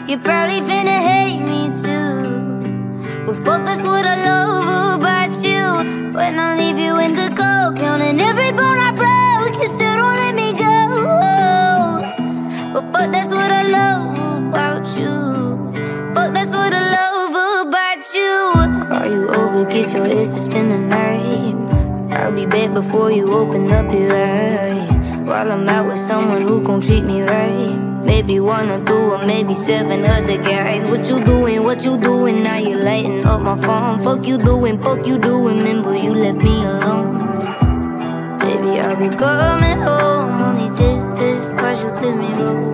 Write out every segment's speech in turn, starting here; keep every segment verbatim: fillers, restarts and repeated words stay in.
You probably finna hate me too, but fuck, that's what I love about you. When I leave you in the cold, counting every bone I broke, you still don't let me go. But fuck, that's what I love about you. Fuck, that's what I love about you. Are you over? Get your ass to spend the night. I'll be back before you open up your eyes. While I'm out with someone who gon' treat me right. Maybe one or two or maybe seven other guys. What you doing, what you doing? Now you lighting up my phone. Fuck you doing, fuck you doing. Remember you left me alone. Baby, I'll be coming home. Only did this cause you did me wrong.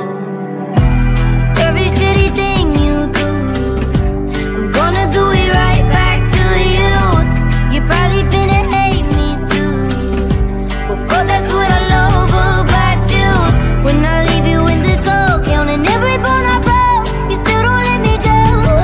Every shitty thing you do, I'm gonna do it right back to you. You probably finna hate me too, but fuck, that's what I love about you. When I leave you in the cold, counting every bone I broke, you still don't let me go.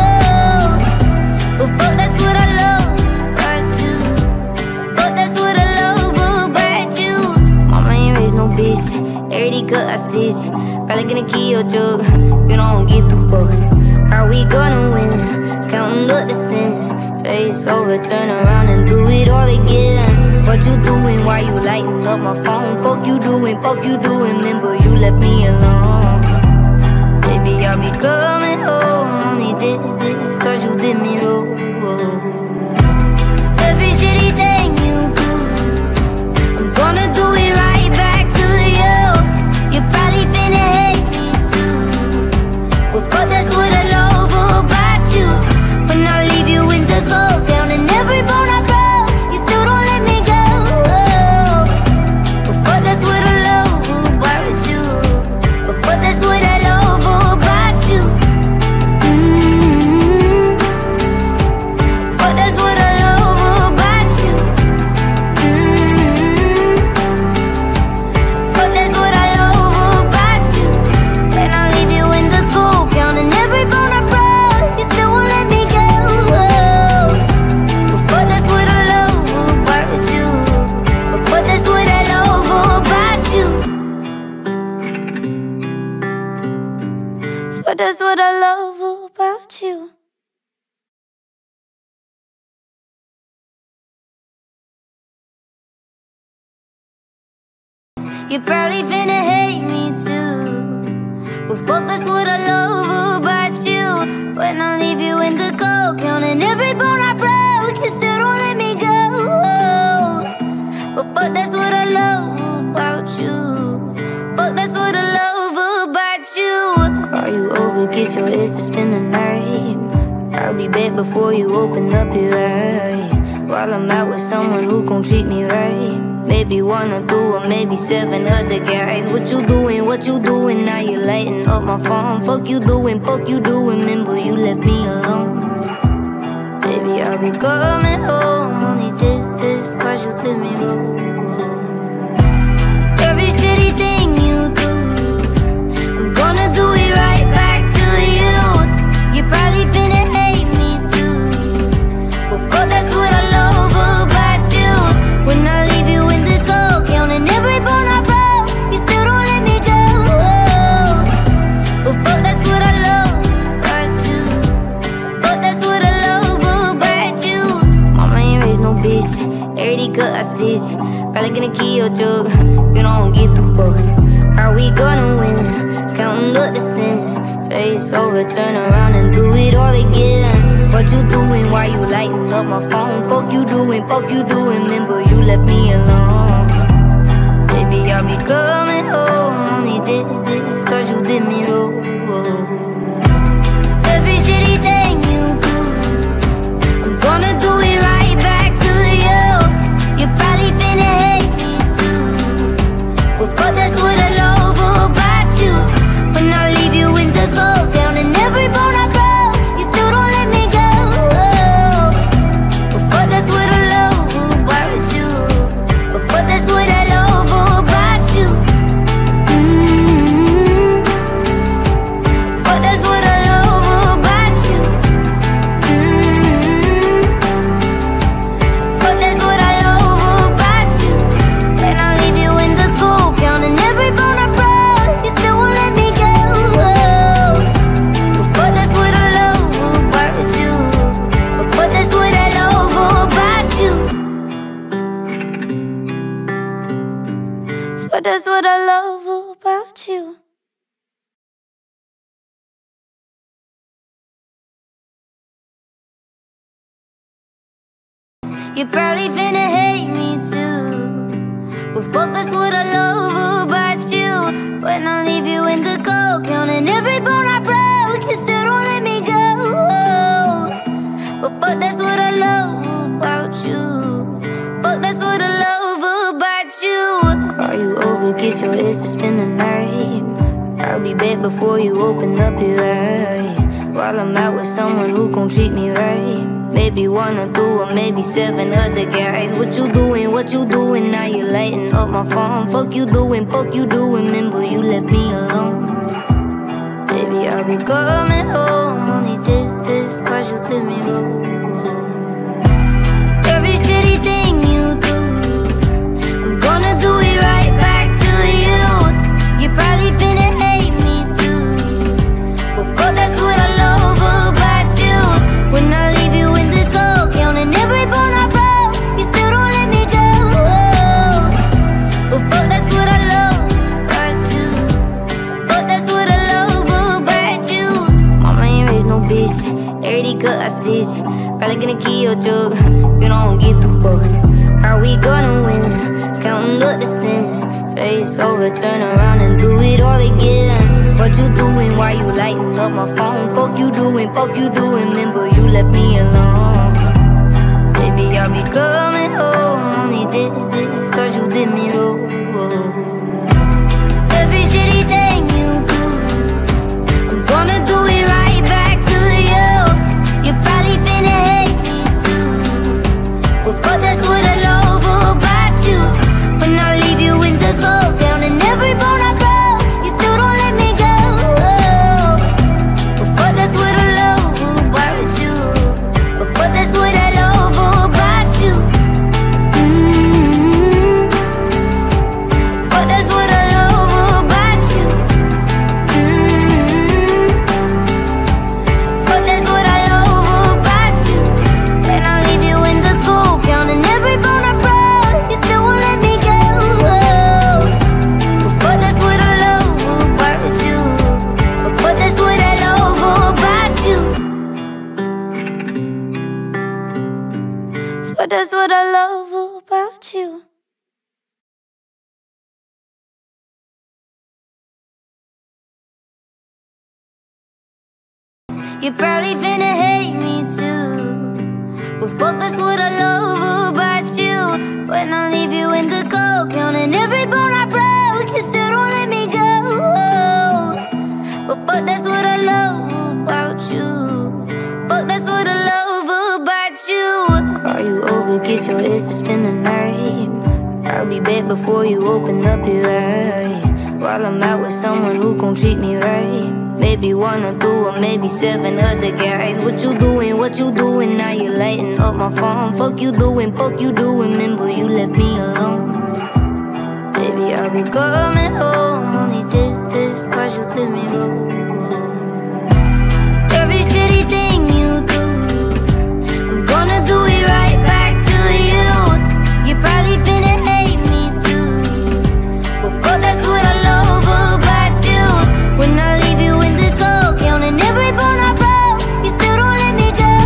But fuck, that's what I love about you. Fuck, that's what I love about you. Mama ain't raised no bitch, everyday cut I stitch. Probably gonna kill your drug, you don't get through fucks. How we gonna win? Counting up the sins. Say it's over, turn around and do it all again. What you doing? Why you lighting up my phone? Fuck you doing, fuck you doing. Remember you left me alone. Baby, I'll be coming home. Only did this cause you did me wrong. Every shitty thing you do, I'm gonna do it right back to you. You probably finna hate me too, but fuck, that's what I love about you. When I leave you in the cold, counting every bone I broke, you still don't let me go. But fuck, that's what I love about you. But fuck, that's what I love about you. Mm-hmm. Fuck, that's what I love about you. Mm-hmm. Fuck, that's what I love about you. When I leave you in the cold, counting every bone I broke, you still won't let me go. But fuck, that's what I love about you. But fuck, that's what I love about you. Fuck, that's what I love about you. You probably finna hate me too, but fuck, that's what I love about you. When I leave you in the cold, counting every bone I broke, you still don't let me go. But fuck, that's what I love about you. Fuck, that's what I love about you. Are you over? Get your ass to spend the night. I'll be back before you open up your eyes. While I'm out with someone who gon' treat me right. Maybe one or two or maybe seven other guys. What you doing, what you doing? Now you lighting up my phone. Fuck you doing, fuck you doing. Remember you left me alone. Baby, I'll be coming home. Only did this cause you did me wrong. Every shitty thing you do, I'm gonna do it right back to you. You probably finna hate me too, but fuck, that's what I love about you. When I leave you in the cold, counting every bone I broke, you still don't let me go. But fuck, that's what I love about you. Fuck, that's what I love about you. Mama ain't raised no bitch, everyday cut I stitch. Probably gonna kill your drug, you don't get through fucks. How we gonna win? Counting up the sins. Say it's over, turn around and do it all again. What you doing? Why you lighting up my phone? Fuck you doing, fuck you doing. Remember you left me alone. Baby, I'll be coming home. Only did this cause you did me wrong. Every shitty thing you do, I'm gonna do it right back to you. You probably finna hate me too, but fuck, that's what I love about you. When I leave you in the cold, counting every bone I broke, you still don't let me go. But fuck, that's what I love about you. But fuck, that's what I love about you. Mm-hmm. Fuck, that's You probably finna hate me too, but fuck, that's what I love about you. When I leave you in the cold, counting every bone I broke, you still don't let me go. But fuck, that's what I love about you. Fuck, that's what I love about you. Are you over? Get your ass to spend the night. I'll be back before you open up your eyes. While I'm out with someone who gon' treat me right. Maybe one or two or maybe seven other guys. What you doing, what you doing? Now you lighting up my phone. Fuck you doing, fuck you doing. Remember you left me alone. Baby, I'll be coming home. Only did this cause you did me wrong. Every shitty thing you do, I'm gonna do it right back to you. You probably finna hate me too, but fuck, that's what I love about you. When I leave you in the cold, counting every bone I broke, you still don't let me go. But fuck, that's what I love about you. Fuck, that's what I love about you. Mama ain't raised no bitch, dirty cut I stitch. Probably gonna kill your jug, you don't get through books. How we gonna win? Counting up the sins. Say it's over, turn around and do it all again. What you doing? Why you lighting up my phone? Fuck you doing, fuck you doing. Remember you left me alone. Baby, I'll be coming home. Only did this cause you did me wrong. Every shitty thing you do, I'm gonna do it right back to you. You probably finna hate me too, but fuck, that's what I love about you. When I leave you in the cold, counting every bone I broke, you still don't let me go. But fuck, that's what I love about you. But fuck, that's what I love about you. Mm-hmm. Fuck, that's what I love about you. Mm-hmm. Fuck, that's what I love about you. When I leave you in the cold, counting every bone I broke, you still won't let me go. But fuck, that's what I love about you. But fuck, that's what I love about you. Fuck, that's what I love about you. You probably finna hate me too, but fuck, that's what I love about you. When I leave you in the cold, counting every bone I broke, you still don't let me go. But fuck, that's what I love about you. Fuck, that's what I love about you. Are you over? Get your ass to spend the night. I'll be back before you open up your eyes. While I'm out with someone who gon' treat me right. Maybe one or two or maybe seven other guys. What you doing, what you doing? Now you lighting up my phone. Fuck you doing, fuck you doing. Remember you left me alone. Baby, I'll be coming home. Only did this cause you did me wrong. Every shitty thing you do, I'm gonna do it right back to you. You probably finna hate me too, but fuck, that's what I love about you. When I leave you in the cold, counting every bone I broke, you still don't let me go.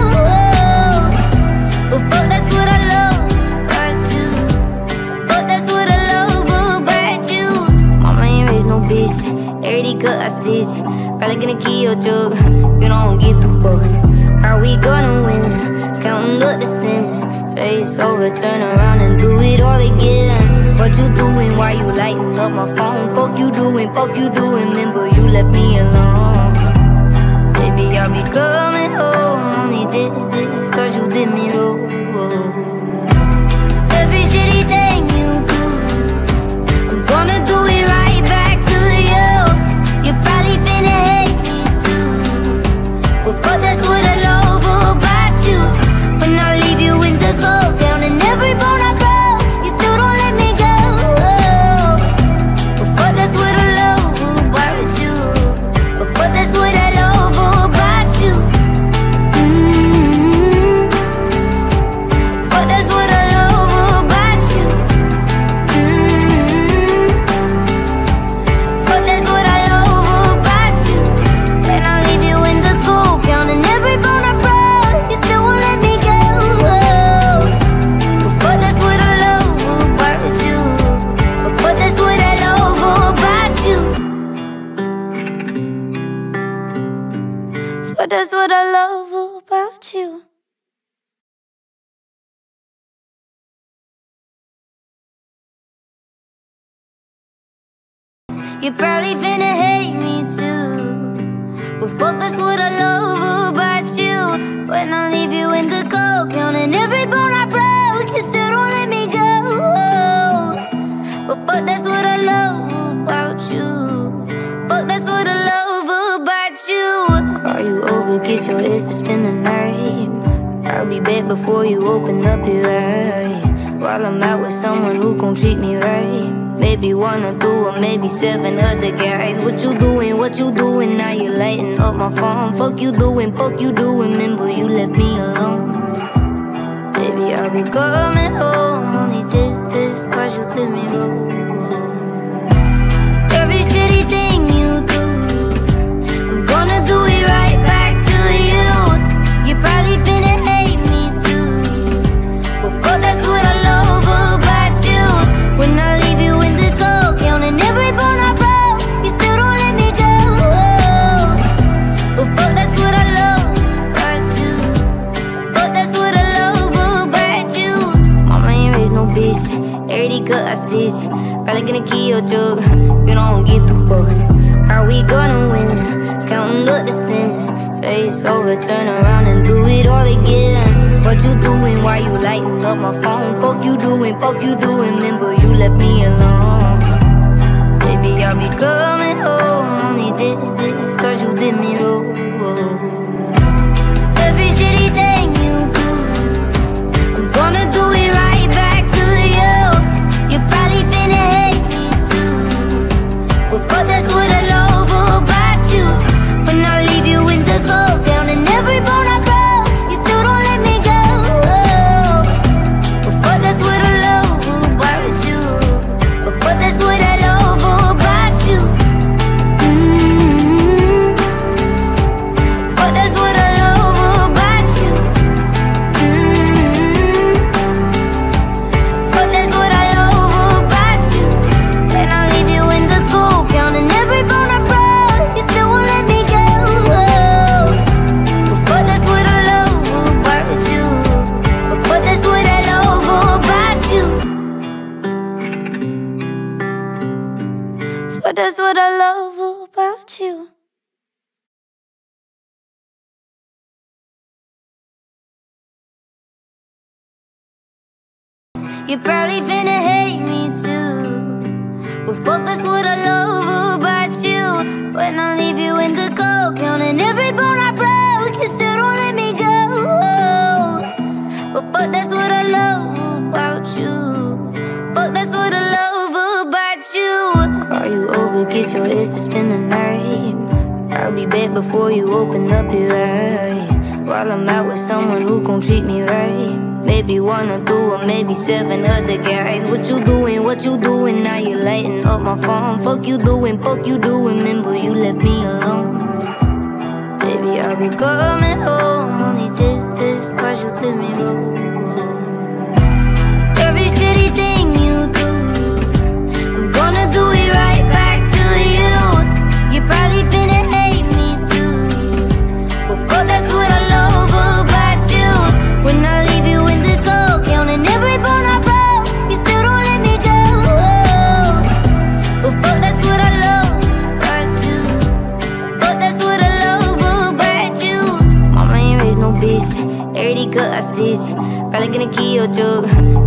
But fuck, that's what I love about you. Fuck, that's what I love about you. Mama ain't raised no bitch, dirty cut I stitch. Probably gonna kill your jug, you don't get through books. How we gonna win? Counting up the sins. Say it's over, turn around and do it all again. What you doing? Why you lighting up my phone? Fuck you doing, fuck you doing. Remember you left me alone. Baby, I'll be coming home. Only did this cause you did me wrong. Every shitty thing you do, I'm gonna do it right back to you. You probably finna hate me too, but fuck, that's what I love about you. When I leave you in the cold, counting every bone I broke, you still don't let me go. But fuck, that's what I love about you. But But that's what I love about you. You probably finna hate me too, but fuck, that's what I love about you. When I leave you in the cold, counting every bone I broke, you still don't let me go. But fuck, that's what I love about you. Fuck, that's what I love about you. Are you over? Get your ass to spend the night. I'll be back before you open up your eyes. While I'm out with someone who gon' treat me right. Maybe one or two or maybe seven other guys. What you doing, what you doing? Now you lighting up my phone. Fuck you doing, fuck you doing. Remember you left me alone. Baby, I'll be coming home. Only did this cause you did me wrong. Every shitty thing you do, I'm gonna do it right back to you. You probably finna hate me too, but fuck, that's what I love about you. When I leave you in the cold, counting every bone I broke, you still don't let me go. But fuck, that's what I love about you. Fuck, that's what I love about you. Mama ain't raised no bitch, everything cut I stitch. Probably gonna kill your drug, you don't get too fucks. How we gonna win? Counting up the sins. Say it's over, turn around and do it all again. What you doing? Why you lighting up my phone? Fuck you doing, fuck you doing. Remember you left me alone. Baby, I'll be coming home. Only did this cause you did me wrong. Every shitty thing you do, I'm gonna do it right back to you. You probably finna hate me too, but fuck, that's what I love about you. When I leave you in the cold, counting every bone I broke, you still don't let me go. But fuck, that's what I love about you. But fuck, that's what I love about you. Mm-hmm. Fuck, that's what I love about you. Mm-hmm. Fuck, that's what I love about you. When I leave you in the cold, counting every bone I broke, you still won't let me go. But fuck, that's what I love about you. But fuck, that's what I love about you. Fuck, that's what I love about you. You probably finna hate me too, but fuck, that's what I love about you. When I leave you in the cold, counting every bone I broke, you still don't let me go. But fuck, that's what I love about you. Fuck, that's what I love about you. Are you over? Get your ass to spend the night. I'll be back before you open up your eyes. While I'm out with someone who gon' treat me right. Maybe one or two or maybe seven other guys. What you doing, what you doing? Now you lighting up my phone. Fuck you doing, fuck you doing. Remember you left me alone. Baby, I'll be coming home. Only did this cause you did me wrong. Every shitty thing you do, I'm gonna do it right back to you. You probably finna hate me too, but fuck, that's what I love about you. When I leave you in the cold, counting every bone I broke, you still don't let me go. But fuck, that's what I love about you. Fuck, that's what I love about you. Mama ain't raised no bitch, everything cut I stitch. Probably gonna kill your drug.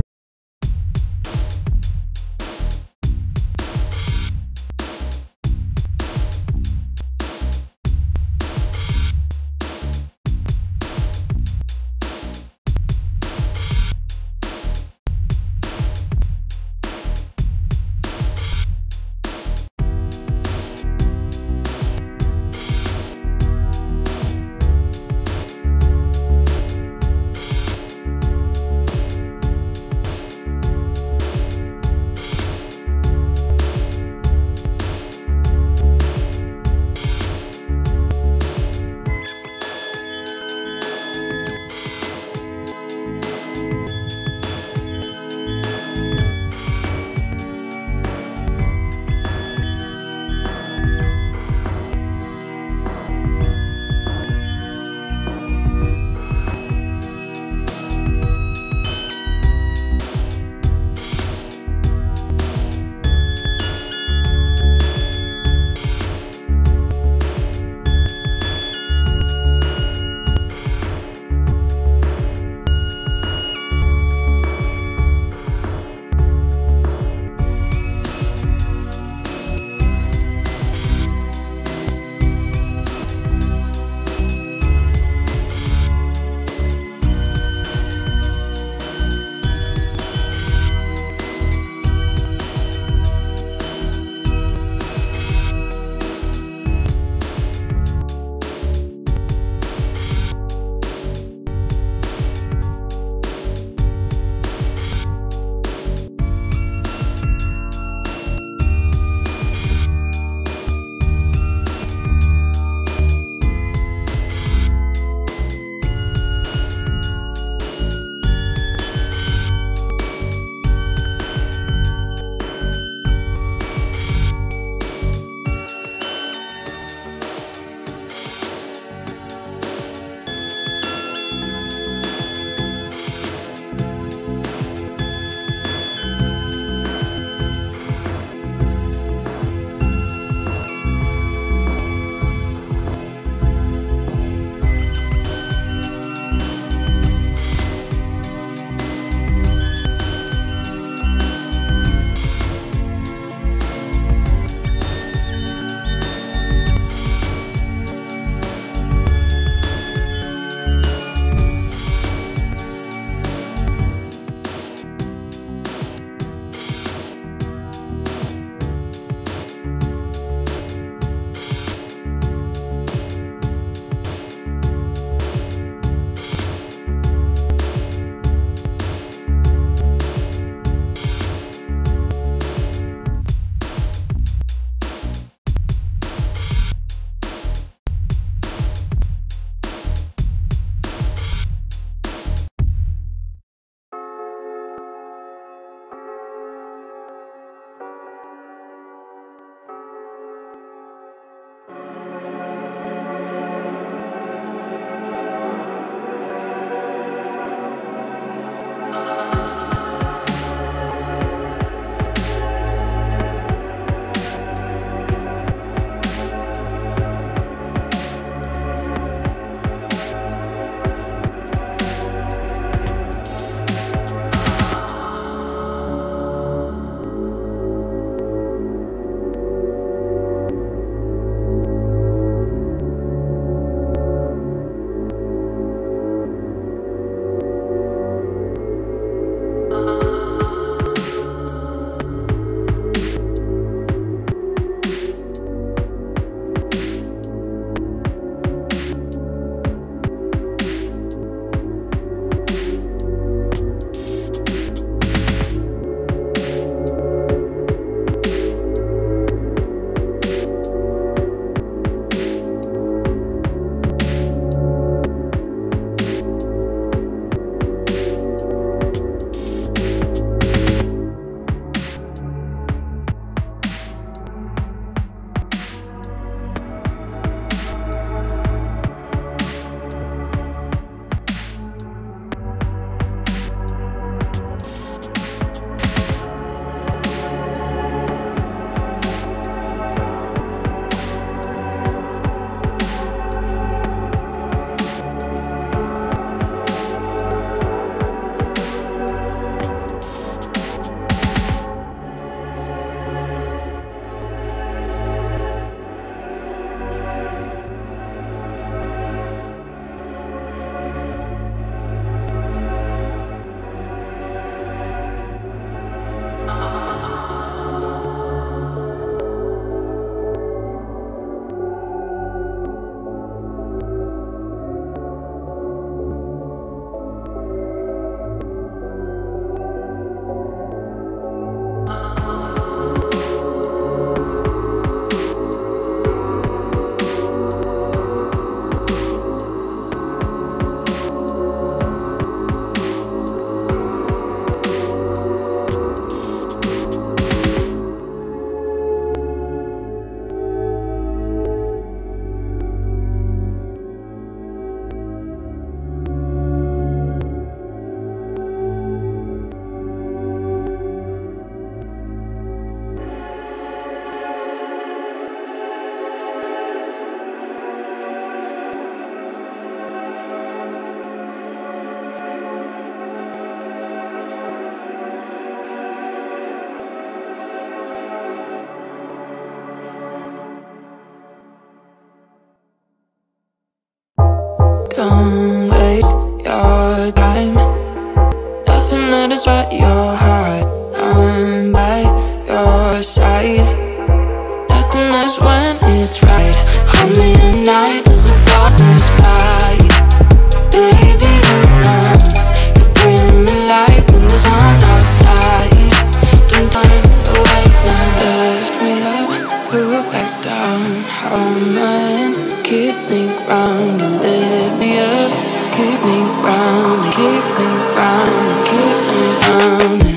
Don't waste your time. Nothing matters but your heart. I'm by your side. Nothing matters when it's right. Hold me at night as the darkness flies. Baby, you know you bring me light when the sun outside. Don't turn away now. Lift me up, put back down. Hold my hand, keep me grounded. Lift me up, keep me grounded. Keep me grounded, keep me grounded.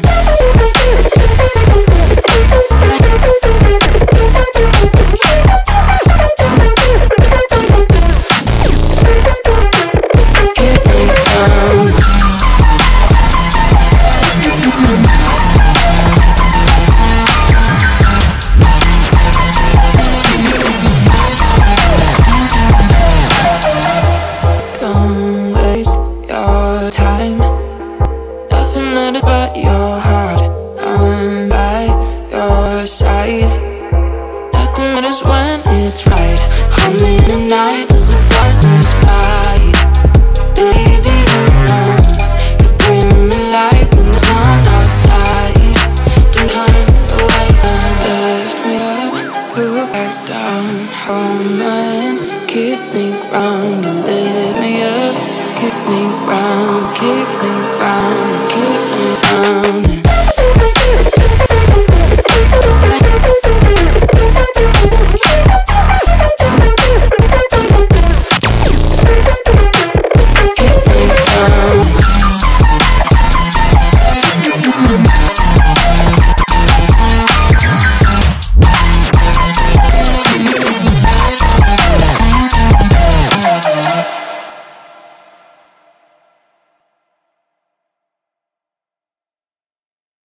Don't waste your time. Nothing matters but your heart. I'm by your side. Nothing matters when it's right. Hold me in the night as the darkness flies. Baby, you know you bring me light when there's none outside. Don't turn away now. Lift me up, put back down. Hold my hand, keep me grounded. Lift me up, keep me grounded. Keep me grounded, keep me grounded.